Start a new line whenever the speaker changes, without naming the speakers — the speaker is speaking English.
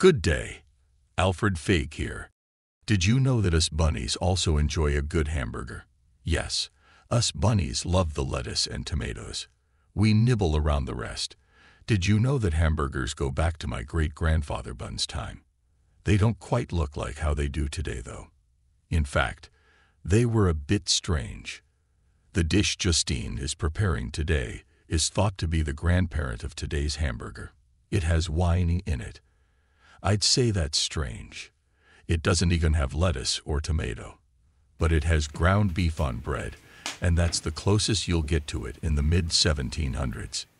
Good day. Alfred Fake here. Did you know that us bunnies also enjoy a good hamburger? Yes, us bunnies love the lettuce and tomatoes. We nibble around the rest. Did you know that hamburgers go back to my great-grandfather Bun's time? They don't quite look like how they do today, though. In fact, they were a bit strange. The dish Justine is preparing today is thought to be the grandparent of today's hamburger. It has wine in it. I'd say that's strange. It doesn't even have lettuce or tomato. But it has ground beef on bread, and that's the closest you'll get to it in the mid-1700s.